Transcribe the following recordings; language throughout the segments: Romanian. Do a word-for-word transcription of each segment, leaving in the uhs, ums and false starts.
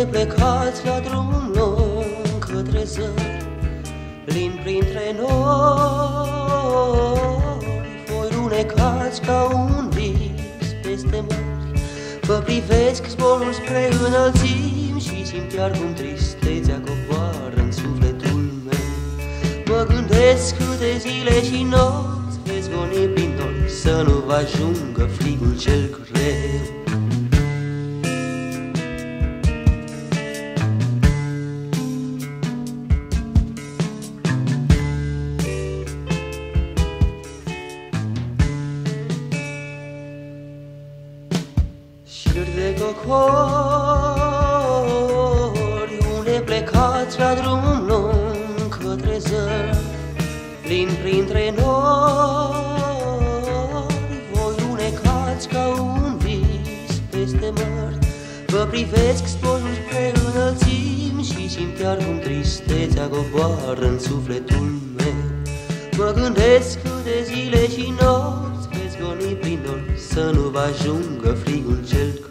plecați la drum lung către zări, plin printre nori, voi lunecați ca un vis peste mări. Vă privesc zborul spre înălțimi și simt iar cum tristețea coboară în sufletul meu. Mă gândesc câte zile și nopți veți goni prin nori, să nu vă ajungă frigul cel greu. Șir de cocori, unde plecați la drum lung către zări, plin printre nori, voi lunecați ca un vis peste mări. Vă privesc zborul spre înălțimi și simt iar cum tristețea coboară în sufletul meu. Mă gândesc câte zile și nopți veți goni prin nori, să nu vă ajungă frigul cel greu.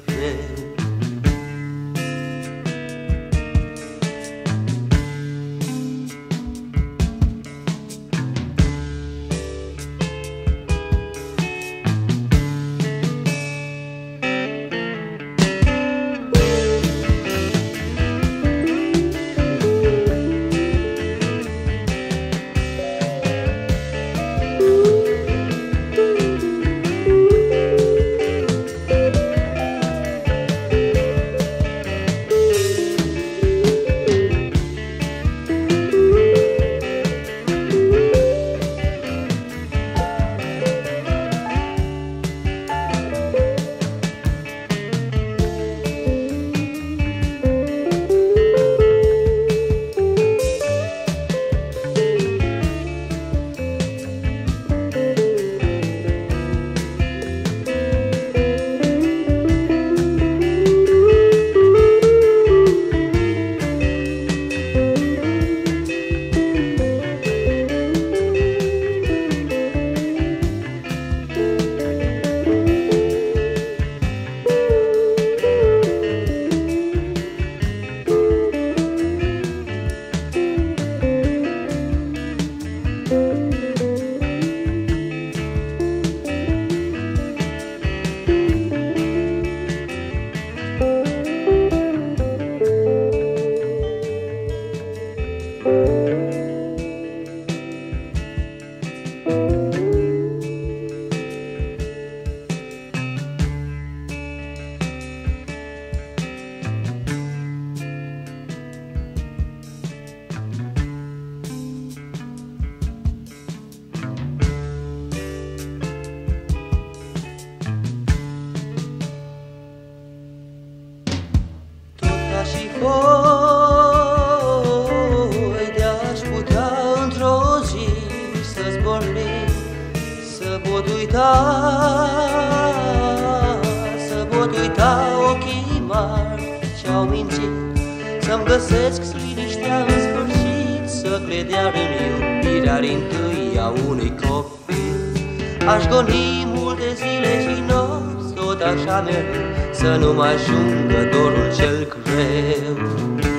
Și voi de-aș putea într-o zi să zborlim, să pot uita, să pot uita ochii mari ce-au mințit, să-mi găsesc liniștea în sfârșit, să cred iar în iubirea din-ntâi a unui copil. Aș goni multe zile și nopți, tot așa mereu, să nu mă ajungă dorul cel greu.